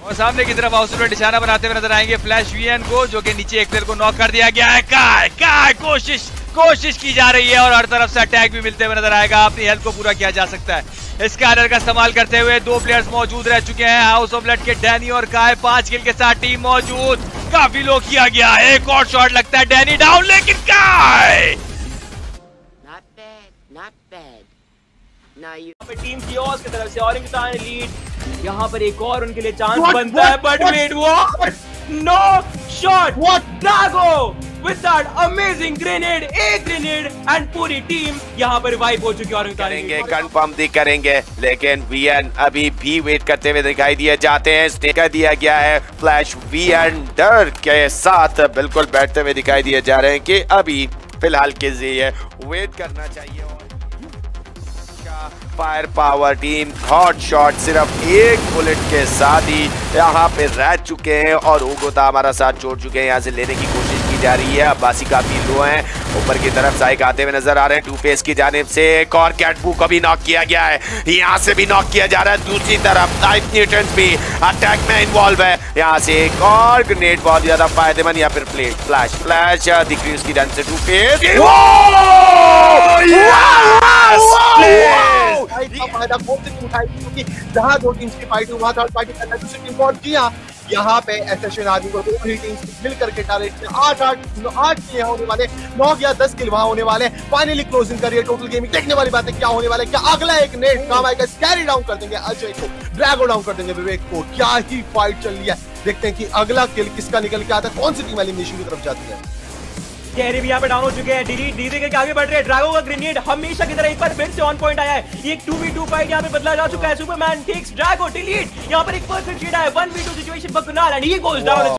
और सामने की तरफ हाउसफुल निशाना बनाते हुए नजर आएंगे फ्लैश वीएन को, जो कि नीचे एक प्लेयर को नॉक कर दिया गया है। काय कोशिश की जा रही है और हर तरफ से अटैक भी मिलते हुए नजर आएगा। अपनी हेल्थ को पूरा किया जा सकता है। स्कैनर का इस्तेमाल करते हुए दो प्लेयर्स मौजूद रह चुके हैं। हाउस ऑफ ब्लड के डैनी और काय 5 किल के साथ टीम मौजूद। काफी लो किया गया। एक और शॉट लगता है, डैनी डाउन, लेकिन काय टीम कियोस की तरफ से ऑरेंज लीड। यहाँ पर एक और उनके लिए चांस बनता है, but wait what, no shot, what, Drago with that amazing grenade, एक ग्रेनेड एंड पूरी टीम यहाँ पर वाइप हो चुकी है। और करेंगे कंफर्म भी करेंगे, लेकिन वीएन अभी भी वेट करते हुए दिखाई दिए जाते हैं। स्टेकर दिया गया है, फ्लैश वीएन डर के साथ बिल्कुल बैठते हुए दिखाई दिए जा रहे हैं कि अभी फिलहाल के लिए वेट करना चाहिए। Fire power team hot shot सिर्फ एक बुलेट के साथ ही यहाँ पे रह चुके हैं और ओगोता हमारा साथ छोड़ चुके हैं। यहाँ से लेने की कोशिश की जा रही है। अब्बासी काफी लो हैं, ऊपर की तरफ साइक आते हुए नजर आ रहे हैं। टू फेस की जानिब से एक और कैटबू को भी नॉक किया गया है, यहाँ से भी नॉक किया जा रहा है। दूसरी तरफ नाइफ न्यूटन्स भी अटैक में इन्वॉल्व है। यहाँ से एक और ग्रेनेड बहुत ज्यादा फायदेमंद, या फिर फ्लैश दिख रही उसकी रन से टू फेस फायदा उठाई, क्योंकि जहां दो टीम्स की फाइट हुई वहां थर्ड पार्टी करना दूसरी टीम पहुंच गई। यहाँ पे एसएसएन आदमी को दोनों ही टीम्स मिल करके टारगेट में 8 किल होने वाले, 9 या 10 किल वहां होने वाले। फाइनली क्लोजिंग करिए टोटल गेमिंग। देखने वाली बात है क्या होने वाला है, क्या अगला एक नेट काम आएगा, कैरी डाउन कर देंगे अजय को, ड्रैगो डाउन कर देंगे विवेक को। क्या ही फाइट चल रही है, देखते हैं कि अगला किल किसका निकल के आता है, कौन सी टीम एलिमिनेशन की तरफ जाती है। कैरी भी यहाँ पे डाउन हो चुके हैं, डिलीट धीरे करके आगे बढ़ रहे हैं। ड्रैगो का ग्रेनेड हमेशा की तरह एक बार फिर से ऑन पॉइंट आया है। ये एक 2v2 फाइट यहाँ पे बदला जा चुका है। सुपरमैन टेक्स ड्रैगो, डिलीट यहाँ पर एक परफेक्ट शेड है, 1v2 सिचुएशन पर Kunal and he goes down.